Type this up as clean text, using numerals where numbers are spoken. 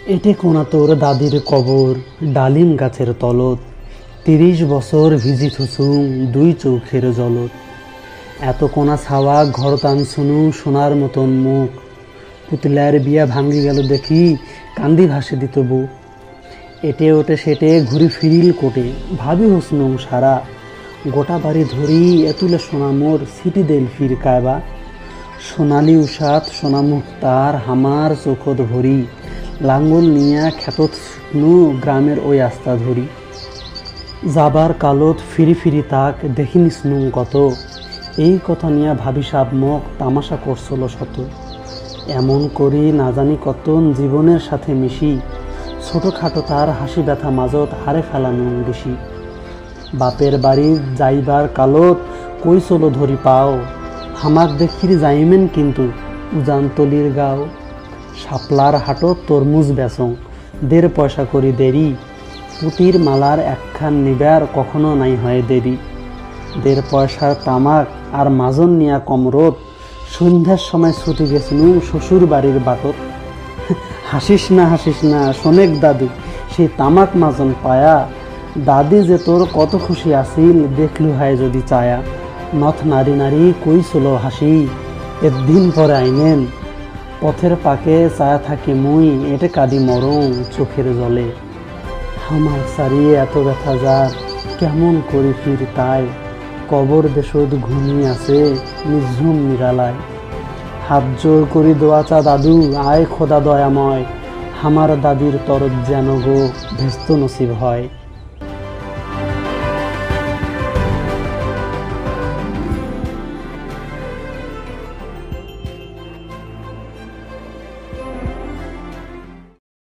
এটে কোনা তোর দাদির কবর ডালিম গাছের তলত, ৩০ বছর ভিজি থুসুম দুই চোখের জলত। এত কোনা ছাওয়া ঘর টান শুনু সোনার মতন মুখ, পুতলার বিয়া ভাঙ্গি গেল দেখি কান্দি ভাসে দিত বুক। এটে ওটে সেটে ঘুরি ফিরিল কোটে ভাবি হুসনুম সারা, গোটা বাড়ি ধরি এতুলে সোনা মোর সিটি দেল ফির কায়বা। সোনালি উষাত সোনা মুখ তার হামার চোখত ভরি, লাঙ্গল নিয়া খ্যাতত শুকনু গ্রামের ওই আস্তা ধরি। যাবার কালত ফিরি ফিরি তাক দেখিনি স্নুম কত, এই কথা নিয়া ভাবি সাব মুখ তামাশা করছিল শত। এমন করি না জানি কতন জীবনের সাথে মিশি, ছোটখাটো তার হাসি ব্যথা মাজত হারে ফেলানো বেশি। বাপের বাড়ি যাইবার কালত কই চলো ধরি পাও, হামাক দেখির যাইমেন কিন্তু উজানতলির গাও। শাপলার হাটত তরমুজ বেচং ১.৫ পয়সা করি দেরি, পুতির মালার একখান নিবার কখনো নাই হয় দেরি। ১.৫ পয়সার তামাক আর মাজন নিয়া কমরত, সন্ধ্যার সময় ছুটি গেছিনু শ্বশুর বাড়ির বাটত। হাসিস না শোনেক দাদু, সেই তামাক মাজন পায়া, দাদি যে তোর কত খুশি আসিল দেখলু হয় যদি চায়া। নথ নারী নারী কই চলো হাসি, একদিন পরে আইনেন, পথের পাকে চায়া থাকি মুই এটে কাঁদি মরং চোখের জলে। আমার সারিয়ে এত ব্যথা যার কেমন করি ফির তাই, কবর দেশত ঘুমিয়ে আছে নিঝুম নিরালায়। হাত জোর করি দোয়া চা দাদু, আয় খোদা দয়াময়, আমার দাদির তরত যেন গো ভেস্ত নসিব হয়।